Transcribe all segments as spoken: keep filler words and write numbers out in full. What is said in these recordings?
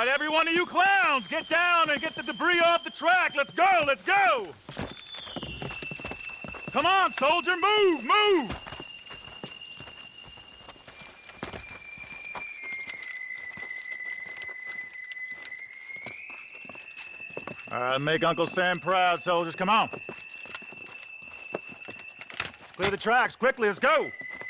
right, every one of you clowns, get down and get the debris off the track. Let's go, let's go! Come on, soldier, move, move! All right, make Uncle Sam proud, soldiers. Come on. Clear the tracks, quickly, let's go!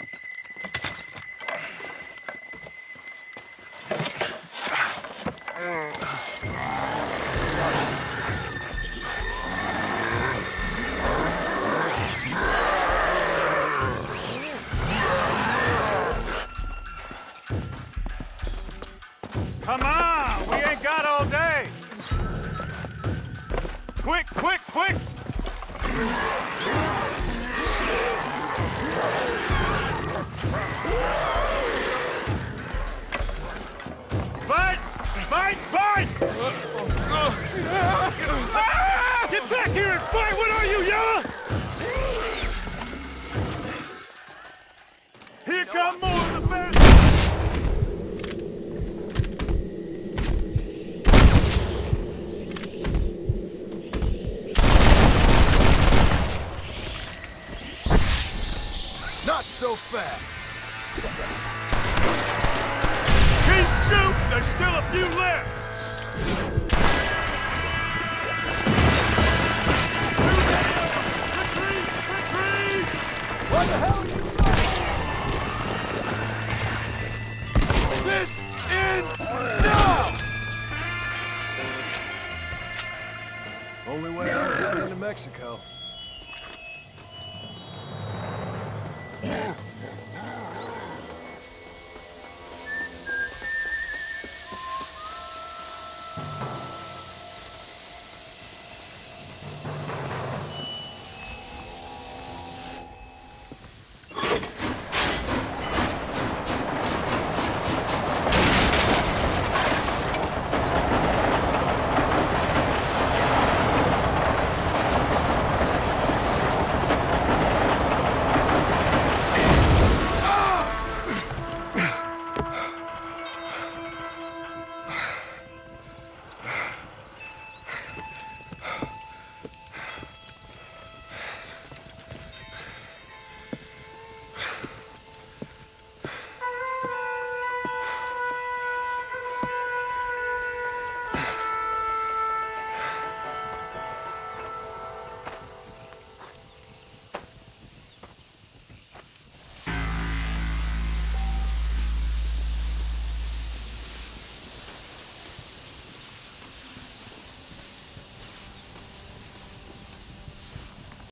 Come on, we ain't got all day. Quick, quick, quick! Fight! Fight! Fight! Get back here and fight! What are you, Yella? Here come more of the best! Not so fast! Keep shooting! There's still a few left! Retreat! Retreat! What the hell are you doing? This ends now! Only way I'm getting into Mexico. Yeah.